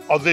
Aussie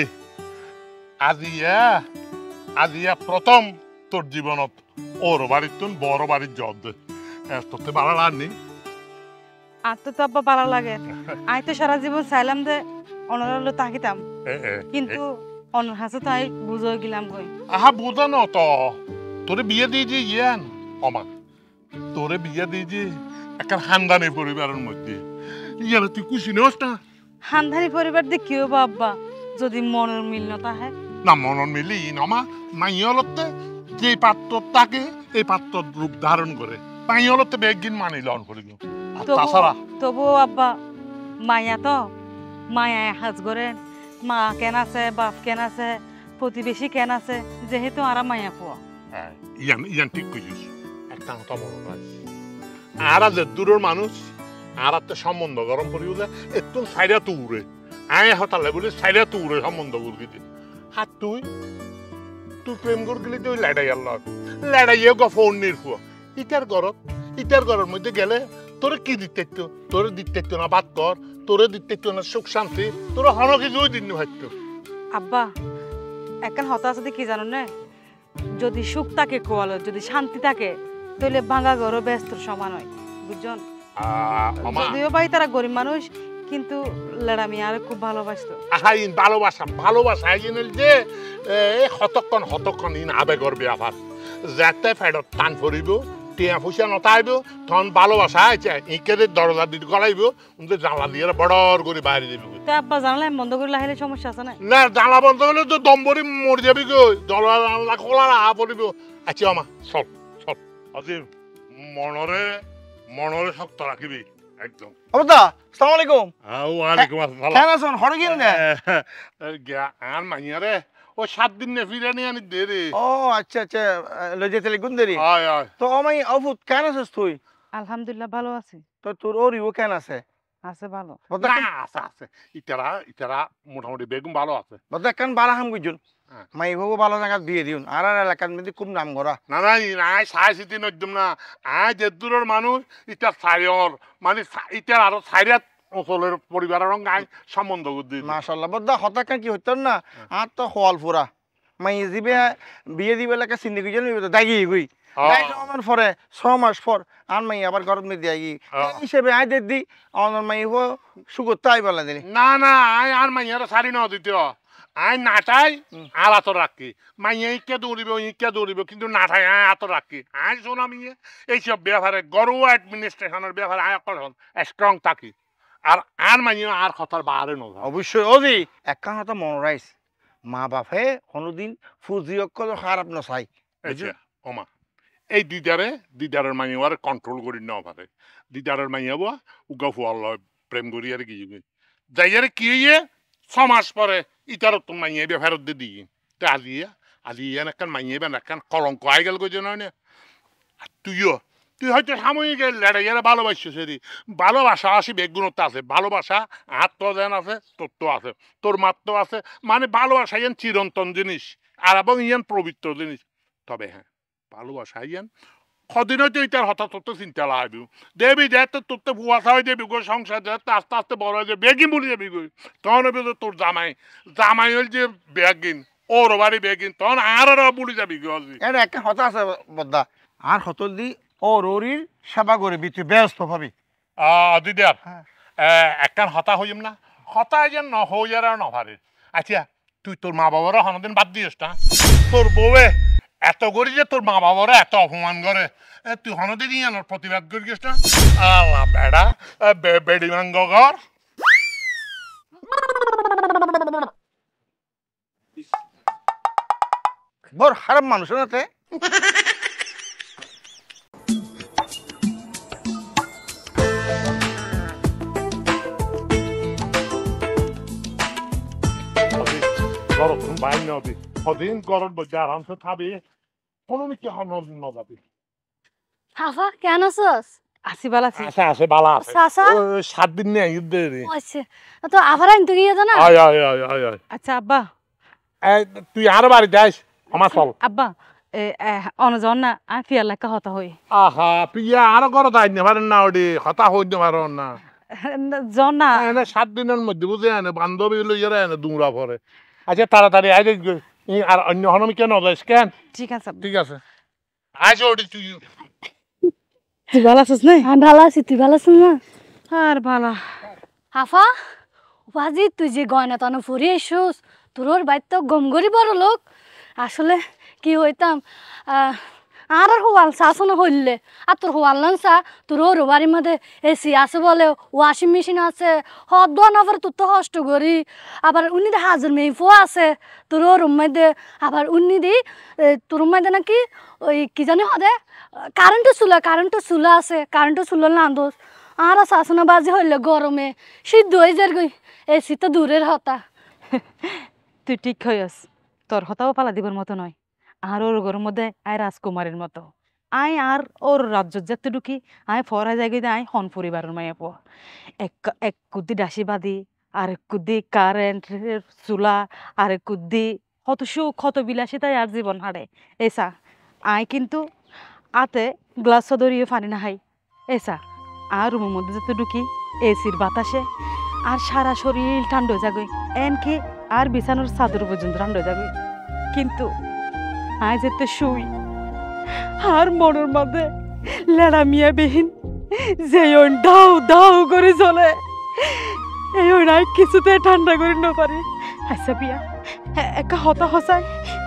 আজিয়া প্রথম তোর জীবনত ওর বাড়ির তুন বড় বাড়ির জব দে তোতে ভালো লাগনি আর তো আব্বা ভালো লাগে আই তো সারা জীবন চাইলাম যে অনরালো তাকিতাম কিন্তু অনর হাসে তাই বুঝো গেলাম কই আহা বুঝা ন তো তোরে বিয়ে দিয়েছি ইয়ান অমা তোরে বিয়ে দিয়েছি একটা খানদানি পরিবারের মধ্যে ইয়ার তুই খুশি নস না হান্ধানি পরিবার দিয়ে কি হবো আব্বা যদি মনের মিল না থাকে না মনন মিলি নমা মাইয়লতে যে পাত্র তাকে এই পাত্র রূপ ধারণ করে মাইয়লতে বেগিন মানি লন করিল আর তাছাড়া তবু আব্বা মায়া তো মায়া হাজ করে মা কেন আছে বাপ কেন আছে প্রতিবেশী কেন আছে যেহেতু আর মায়া পোয়া ইয়ান ঠিক কইছিস একটা কথা মনে রাখ আর যে দূরের মানুষ আর একটা সম্বন্ধ গরম করি বলে একটু সাইডা তো উড়ে আয় হতালে বলে সাইডা তো উড়ে সম্বন্ধ করবি হাত তুই প্রেম কর গেলে তুই লড়াই আল্লাহ লড়াইয়ে গো ফোন নির্ফুয়া ইটার ঘরের মধ্যে গেলে তোরে কি দিতে তোরে দিতে না বাদ কর তোরে দিতে না সুখ শান্তি তোর হন কিছুই দিন হয়তো আব্বা একখান হতাশ কি জানো না যদি সুখ থাকে কোয়ালো যদি শান্তি থাকে তাহলে ভাঙা ঘরও ব্যস্ত সমান হয় বুঝছেন যদিও ভাই তারা গরিব মানুষ কিন্তু লেড়ামি আর খুব ভালোবাসতো আইন ভালোবাসা আইন যে হতক্ষণ ইন আবেগর ব্যাপার যাতে ফেরত টান ফরিব টিয়া পয়সা নতাইব তখন ভালোবাসা আছে ইকেদের দরজা দিতে গলাইব জানলা দিয়ে বড়র করে বাইরে দিবি তা আব্বা জানলা বন্ধ করে লাহিলে সমস্যা আছে না জানলা বন্ধ করলে তো দমবরি মরে যাবি গো জানলা খোলা রাহা পড়িব আচ্ছা আমা চল আজিম মনরে শক্ত রাখিবি একদম আবদা আসসালামু আলাইকুম ওয়ালাইকুম আসসালাম কেন আছেন হরে গেল না আর মাইয়ারে ও 7 দিন নে ফিরে নিয়ে আনি দে রে ও আচ্ছা লজে তেলে গুন্দেরি আয় তো আমাই অফুত কেন আছিস তুই আলহামদুলিল্লাহ ভালো আছি তো তোর ওরিও কেন আছে আছে ভালো আছে ইতারা মোটামুটি বেগুন ভালো আছে বদা কেন বারাহাম গুজন মাই ভাবো ভালো জায়গা বিয়ে দিউন আর এলাকার মধ্যে খুব নাম করা না সাই সিটি নদ্যম না যে দূরের মানুষ ইটার সাইর মানে ইটার আরো সাইরাত অঞ্চলের পরিবারের গাই সম্বন্ধ করতে মাশাআল্লাহ বদা হতা কেন কি হইতেন না আর তো হল ফুরা মাই জিবে বিয়ে দিবে এলাকা সিন্দি গুজন দাগি গই আমার পরে 6 মাস পর আর মাই আবার গরম মধ্যে আই হিসেবে আই দে দি আমার মাই হো সুগত তাই বলা দিলি না আর মাইয়ার সারি ন দিতে আই নাটাই আর আত রাখি মাইয়া ইকে দৌড়িব কিন্তু নাটাই আই আত রাখি আই শোন আমি এইসব ব্যাপারে গরুয়া অ্যাডমিনিস্ট্রেশনের ব্যাপারে আই এখন স্ট্রং থাকি আর মাইয়া আর কথার বাহারে ন অবশ্যই ওদি একখান কথা মনে রাইস মা বাপে কোনোদিন ফুজি অক্ষর খারাপ না চাই ওমা এই দিদারের মাইয়ার কন্ট্রোল করি না পারে দিদারের মাইয়া বা উগা ফুয়াল প্রেম করি আর কি যাইয়ারে কি ইয়ে 6 মাস পরে ইটারও তো মাইয়া ফেরত দিয়ে দিই তো আজিয়া একখান মাইয়া বেন একখান কলঙ্ক আই গেল কই নয় না তুই হয়তো সাময়িক লড়াইয়ারে ভালোবাসছিস সেরি ভালোবাসা আসি বেগুণত্ব আছে ভালোবাসা আত্মজ্ঞান আছে তত্ত্ব আছে তোর মাত্র আছে মানে ভালোবাসা ইয়ান চিরন্তন জিনিস আর এবং ইয়ান পবিত্র জিনিস তবে হ্যাঁ ভালোবাসা ইয়ান কদিন হয়তো ইটার হঠাৎ তোর চিন্তা লাগবি দেবি দে তোর ভুয়া খাওয়াই দেবি গো সংসার দে আস্তে আস্তে বড় হয়ে যাবে বেগিন বলে যাবি গই তখন হবে তোর জামাই হল যে বেগিন ওর বাড়ি বেগিন তখন আর বলে যাবি গো এটা একটা হতা আছে বদ্দা আর হতল দি ওরির সেবা করে তুই ব্যস্ত ভাবি দিদার একখান হতা হইম না হতা যেন নহইয়ার আর নভারে আচ্ছা তুই তোর মা বাবারও হনদিন বাদ দিস না তোর বউয়ে এত করি যে তোর মা বাবারা এত অপমান করে তুই হনদিন ইয়ানোর প্রতিবাদ করিস না আল্লাহ বেড়া বেড়ি মাঙ্গ ঘর বড় খারাপ মানুষ নাতে বাইর নবি সদিন গরম বসে আরামসে খাবি কোনো কি নজাবি হাফা কেন আছস আসি ভালো আছি আছে ভালো আছে সাসা 7 দিন নেই দে রে আচ্ছা তো আবার আনতে গিয়ে জানা আয় আচ্ছা আব্বা তুই আর বাড়ি যাস আমার চল আব্বা অনজন না ফিয়ার লেখা হতা হই আহা পিয়া আর ঘর যাই না পারেন না ওডি হতা হইতে পারো না জন না এনে 7 দিনের মধ্যে বুঝে এনে বান্ধবী লইয়া এনে দুমরা পরে আচ্ছা তাড়াতাড়ি আই আর অন্য হনমি কেন যাইস কেন ঠিক আছে ঠিক আছে আজ ওটি তুই তুই ভালো আছিস না আমি ভালো আছি, তুই ভালো আছিস না? আর ভালো আফা বাজি তুই যে গয়না তানো ফুরি এসোস তোর বাইর তো গমগরি বড় লোক। আসলে কি হইতাম আর হওয়াল শাসন হইলে আর তোর হওয়াল না চা তোর ওর বাড়ির মধ্যে এসি আছে বলে ওয়াশিং মেশিন আছে হদ না আবার তোর তো কষ্ট করি আবার উনি দে হাজার মেফো আছে তোর ওর মধ্যে আবার উনি দি তোর মধ্যে নাকি ওই কি জানি হদে কারেন্টের চুলা আছে কারেন্টের চুলা না দোষ আর শাসনা বাজি হইলে গরমে সিদ্ধ হয়ে যার গই এসি তো দূরের হতা। তুই ঠিক হইস তোর হতাও পালা দিবার মতো নয় আর ওর ঘরের মধ্যে আয় রাজকুমারের মতো আয় আর ওর রাজ্য যেতে ঢুকি আয় ফরা জায়গায় আয় হন পরিবারের মায়া পো এক কুদ্দি ডাসি বাদি আর এক কুদ্দি কারেন্টের চুলা আর এক কুদ্দি কত সুখ কত বিলাসিতায় আর জীবন হারে এসা আয় কিন্তু আতে গ্লাস ধরিয়ে পানি না হাই এসা আর রুমের মধ্যে যেতে ঢুকি এসির বাতাসে আর সারা শরীর ঠান্ডা যাগই এনকি আর বিছানোর চাদর পর্যন্ত ঠান্ডা যাগই কিন্তু আয় যেতে শুই আর মনের মধ্যে লেড়া মিয়া বিহীন যে ওই দাও দাও করে চলে এই ওই নাই কিছুতে ঠান্ডা করে না পারি আচ্ছা পিয়া একা হতা হসায়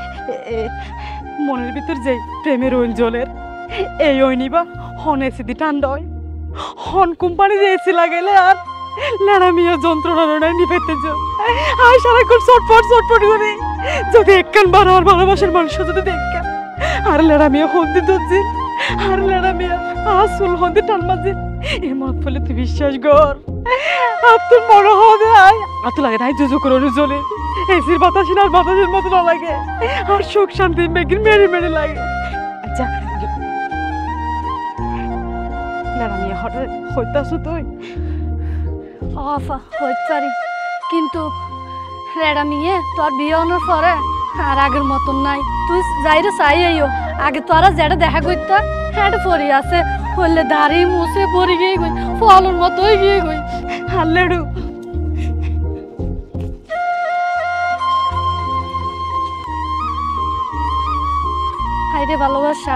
মনের ভিতর যে প্রেমের ওই জলের এই ওই নিবা হন এসিদি ঠান্ডা হয় হন কোম্পানি যে এসি লাগাইলে আর লেড়া মিয়া যন্ত্রণা নিভেতে আর সারাক্ষণ চটপট করে যদি একখান বার আর ভালোবাসার মানুষ যদি দেখেন আর লেড়া মিয়া হন্দি ধরছি আর লেড়া মিয়া আসল হন্দি টান মাঝে এ মত ফলে তুই বিশ্বাস কর আর তোর বড় হবে আর তো লাগে তাই জুজু করে চলে এসির বাতাস আর বাতাসের মতো না লাগে আর সুখ শান্তি মেঘির মেরে লাগে আচ্ছা লেড়া মিয়া হঠাৎ হইতাছ তুই আফা হইতে পারি কিন্তু রেডা মিয়ে তোর বিয়ে হওয়ার পরে আর আগের মতন নাই তুই যাইরে চাই আইও আগে তোরা যেটা দেখা করতে হ্যাঁ পরি আছে হইলে দাঁড়িয়ে মুছে পরি গিয়ে গই ফলর মতোই গিয়ে গই হাল্লেডু হাইরে ভালোবাসা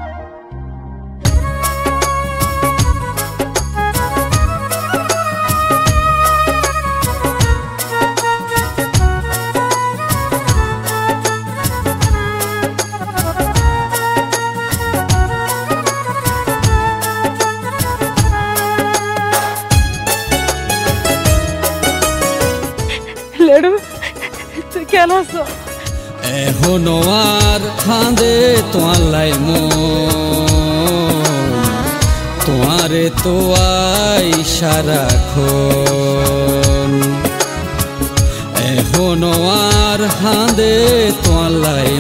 লেডু তুই কেন আছো এখনো আর খাঁদে তোমার লাই তোমারে তো আই সারাক্ষণ এখনো আর খাঁদে তোমার লাই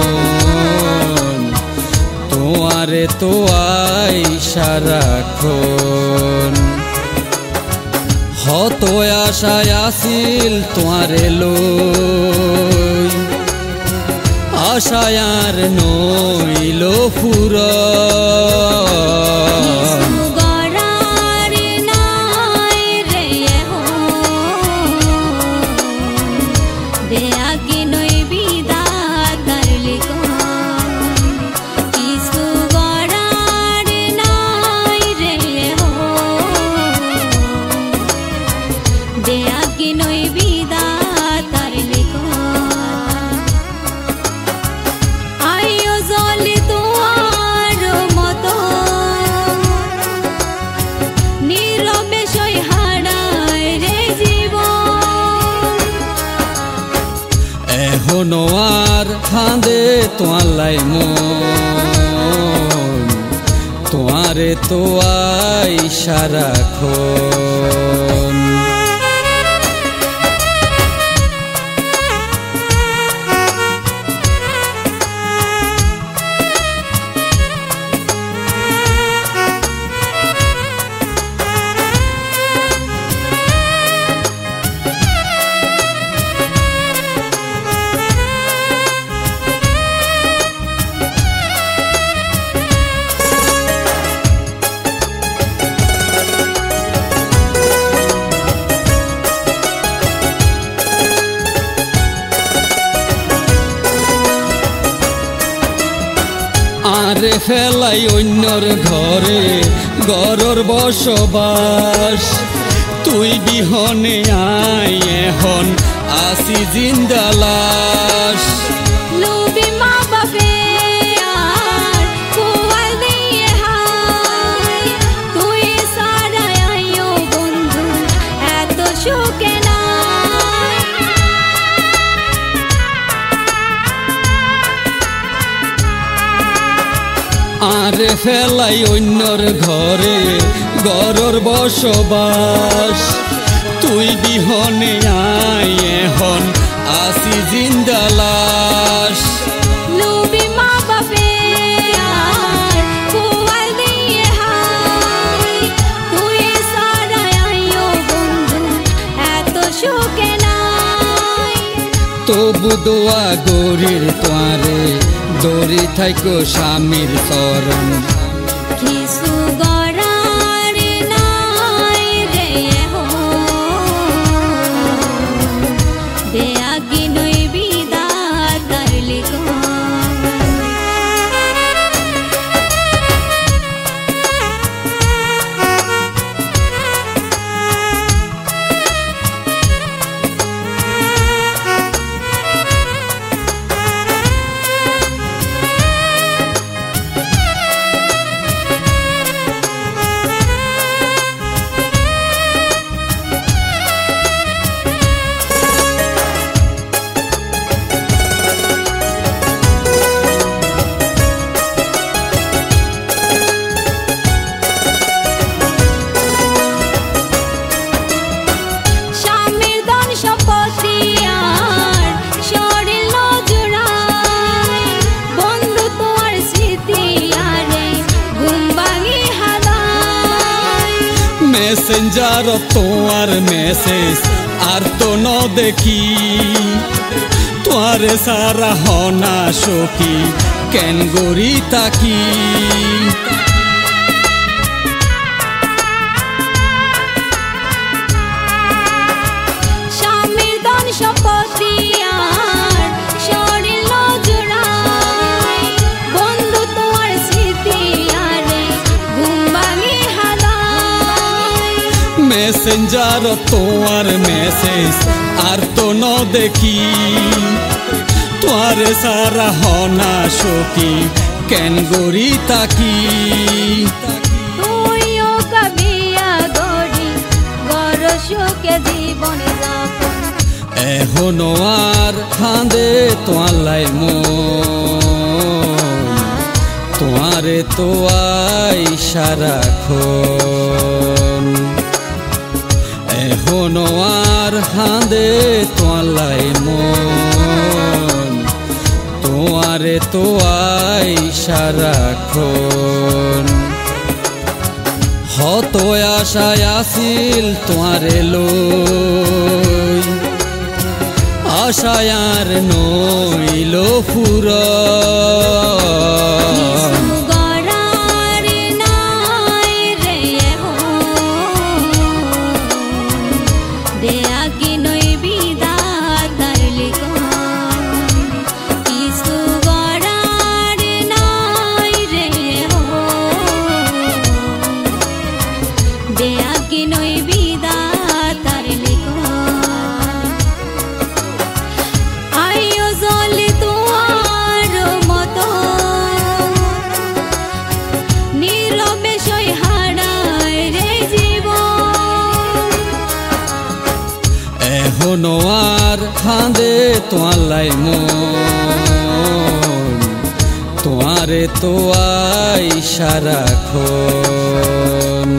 তোমারে তো আই সারাক্ষণ হত আশায় আসিল তোমারে লই আশায় আর নইল ফুরন এখনো আর খাঁদে তোমার লাই তোমারে তো আই সারাক্ষণ আরে ফেলাই অন্যর ঘরে গরর বসবাস তুই বিহনে আই এখন আসি জিন্দা লাশ লোভী মা বাপে আর কোয়াল দিয়ে হায় তুই সারা আইও বন্ধু এত সুখে না আরে ফেলাই অন্যর ঘরে গরর বসবাস তুই বিহনে আই এখন আসি জিন্দা লাশ লোভী মা বাপে আর কোয়াল দিয়ে হায় তুই সারা আইও বন্ধু এত সুখে নাই তবু দোয়া গরির তোয়ারে দড়ি থাইকো স্বামীর চরণ কিছু গড়ার নাই রে হো বেয়াগি নই বিদাতার লিখন স্বামীর ধন সম্পত্তি আর শরীর নজরায় বন্ধু তোমার স্মৃতি আরে ঘুম ভাঙি হাদায় মেসেঞ্জার তোমার মেসেজ আর তো ন দেখি তোয়ারে সারা হনা সখী কেন গরি তাকি স্বামীর ধন সম্পত্তি আর শরীর নজরায় বন্ধু তোমার স্মৃতি আরে ঘুম ভাঙি হাদায় মেসেঞ্জার তোমার মেসেজ আর তো ন দেখি তোয়ারে সারা হনা সখী কেন গরি তাকি তুইও কাবিয়া গড়ি বড় সুখে জীবন যাপন এখনো আর খাঁদে তোয়ালাই তোমারে তো আই সারাক্ষণ এখনো আর খাঁদে তোয়ালাই তোমারে তো আই সারাক্ষণ হত আশায় আসিল তোমারে লই আশায় আর নইল ফুরন গড়ার নাই রে হো বেয়াগি নই বিদাতার লিখন কিছু গড়ার নাই রে হো বেয়াগি নই বিদাতার লিখন আইও জলে তোমার মতো নীরবে সই হারায় রে জীবন এখনো আর খাঁদে তোয়ালাই তোমারে তো আই সারাক্ষণ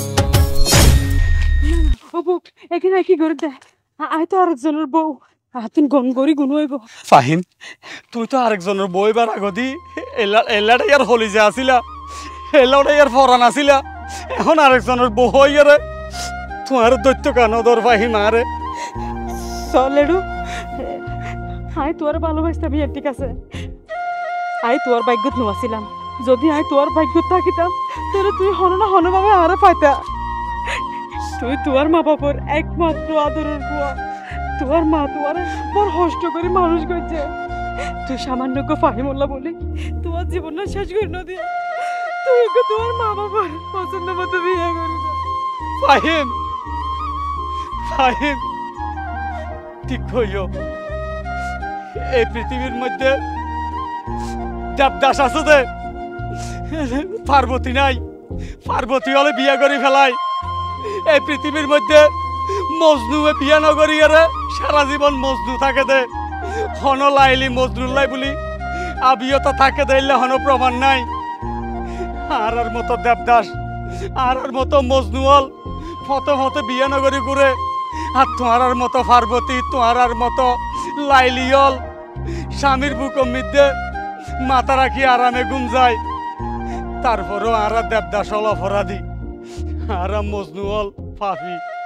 অবু এখানে কি করে দেয় আয় তো আরেকজনের বউ হাতুন গন করি গুন হইব ফাহিম তুই তো আরেকজনের বইবার আগদি এলাটা ইয়ার হলি যে আসিলা এলাটা ইয়ার ফরান আসিলা এখন আরেকজনের বউ হইয়ারে তোমার দৈত্য কানদর ফাহিম আরে চলেডু আয় তোর ভালোবাসতাম বিয়ে ঠিক আছে আয় তোর ভাগ্যত নোয়াছিলাম যদি আয় তোর ভাগ্যত থাকিতাম তাহলে তুই হন না হনভাবে আরে পাইতা তুই তোর মা বাবার একমাত্র আদরের বুয়া তোর মা তোর বড় কষ্ট করে মানুষ করছে তুই সামান্য ফাহিমুল্লাহ বলে তোমার জীবনটা শেষ করে না দিয়ে তুই তোমার মা বাবার পছন্দ মতো বিয়ে করবি। ফাহিম ফাহিম ঠিক হইও, এই পৃথিবীর মধ্যে দেবদাস আছে দে, পার্বতী নাই। পার্বতী হলে বিয়ে করে ফেলাই। এই পৃথিবীর মধ্যে মজনু বিয়ে নগরী সারা জীবন মজনু থাকে দে, হন লাইলি মজনুল্লাই বলি আবিয়তা থাকে দিলে হন প্রমাণ নাই। আর মতো দেবদাস আর মতো মজনুল ফতে ফতে বিয়ে নগরী ঘুরে, আর তোমার মতো পার্বতী তোমার মতো লাইলিয়ল স্বামীর বুকের মধ্যে মাথা রাখি আরামে ঘুম যায়। তারপরও আর দেবদাস হল অপরাধী, আর মজনু হল পাপী।